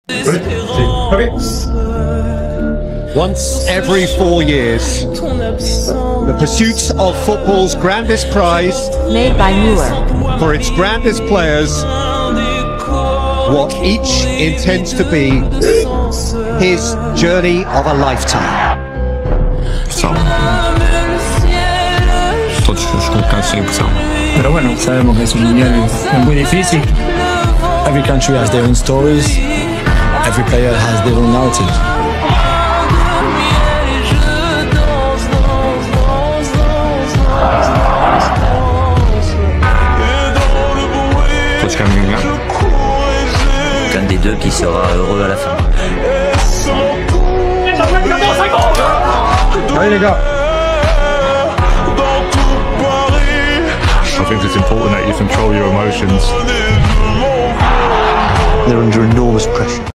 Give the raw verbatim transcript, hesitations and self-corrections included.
Once every four years, the pursuit of football's grandest prize, made by Muir, for its grandest players, what each intends to be his journey of a lifetime. Todos os colocados têm pressão. Pero bueno, sabemos que es un mundial es muy difícil. Every country has their own stories. Every player has their own narrative. Todos querem ganhar. Qu'un des deux qui sera heureux à la fin. Allez les gars. I think it's important that you control your emotions. They're under enormous pressure.